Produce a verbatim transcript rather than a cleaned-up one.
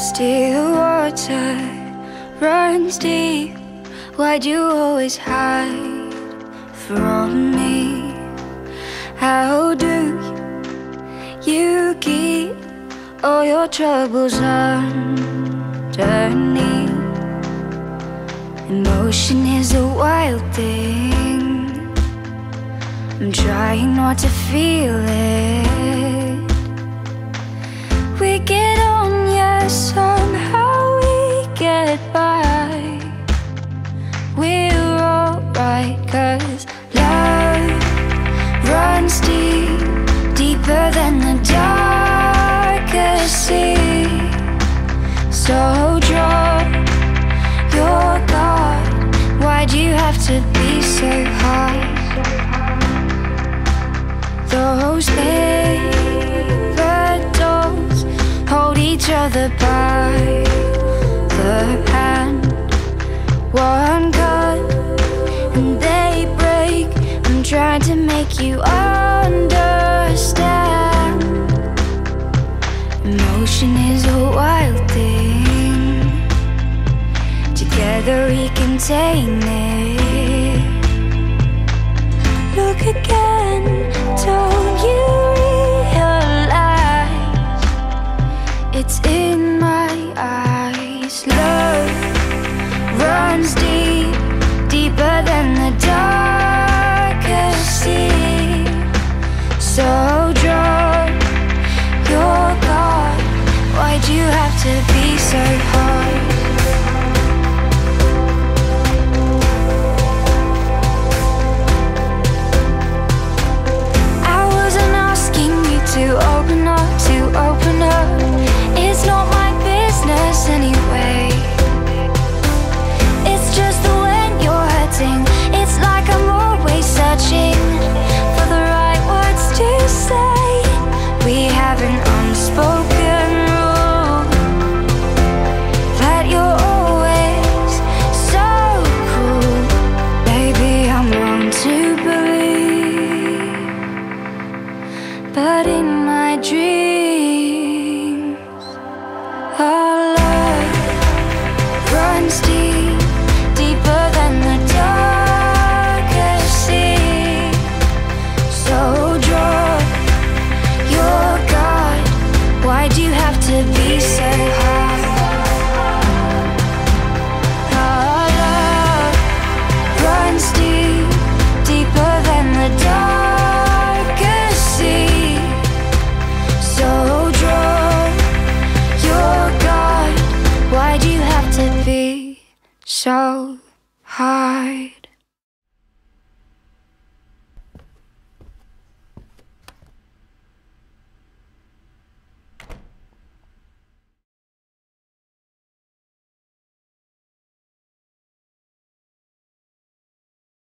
Still water runs deep. Why'd you always hide from me? How do you keep all your troubles underneath? Emotion is a wild thing. I'm trying not to feel it. We get on, yeah, somehow we get by. We're alright, cause love runs deep, deeper than the darkest sea. So drop your guard. Why'd you have to be so hard? Those paper dolls hold each other by the hand. One cut and they break. I'm trying to make you understand. Emotion is a wild thing. Together we contain it. Look again, don't you realize it's in my eyes? Love runs deep, deeper than the darkest sea. So drop your guard. Why'd you have to be so hard? To open up, to open up. It's not my business anyway. It's just the when you're hurting. It's like I'm always searching for the right words to say. We have an unspoken rule that you're always so cruel. Baby, I'm wrong to believe, but in my dreams, our love runs deep, deeper than the darkest sea. So drop your guard. Why'd you have to be so hard? Our love runs deep, deeper than the darkest sea. So drop your guard. Why'd you have to be so